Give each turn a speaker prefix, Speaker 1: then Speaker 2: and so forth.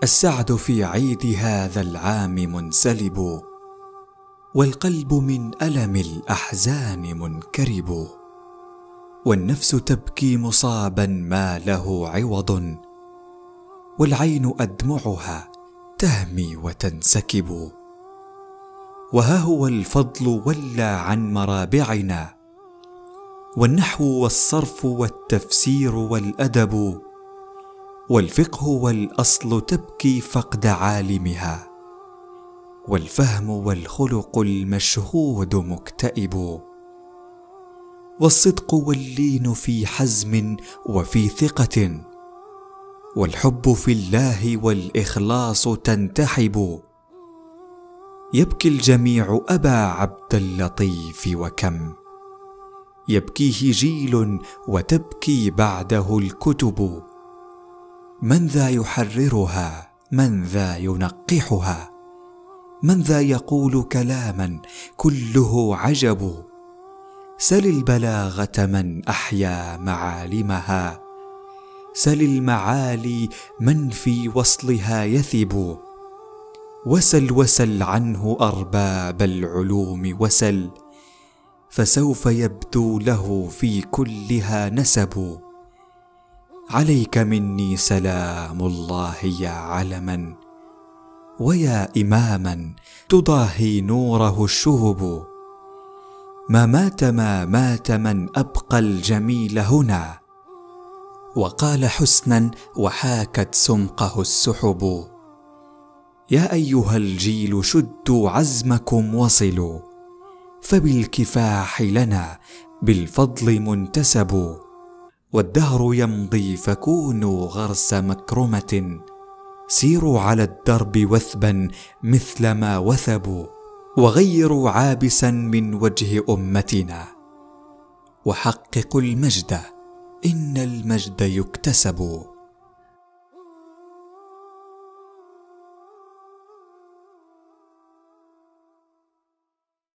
Speaker 1: السعد في عيد هذا العام منسلب، والقلب من ألم الأحزان منكرب، والنفس تبكي مصابا ما له عوض، والعين أدمعها تهمي وتنسكب. وها هو الفضل ولى عن مرابعنا، والنحو والصرف والتفسير والأدب، والفقه والأصل تبكي فقد عالمها، والفهم والخلق المشهود مكتئب. والصدق واللين في حزم وفي ثقة، والحب في الله والإخلاص تنتحب. يبكي الجميع أبا عبد اللطيف، وكم يبكيه جيل وتبكي بعده الكتب. من ذا يحررها؟ من ذا ينقحها؟ من ذا يقول كلاما كله عجب؟ سل البلاغة من أحيا معالمها، سل المعالي من في وصلها يثب. وسل عنه أرباب العلوم وسل، فسوف يبدو له في كلها نسب. عليك مني سلام الله يا علما، ويا إماما تضاهي نوره الشهب. ما مات من أبقى الجميل هنا، وقال حسنا وحاكت سمقه السحب. يا أيها الجيل شدوا عزمكم وصلوا، فبالكفاح لنا بالفضل منتسب. والدهر يمضي فكونوا غرس مكرمة، سيروا على الدرب وثبا مثل ما وثبوا. وغيروا عابسا من وجه أمتنا، وحققوا المجد إن المجد يكتسب.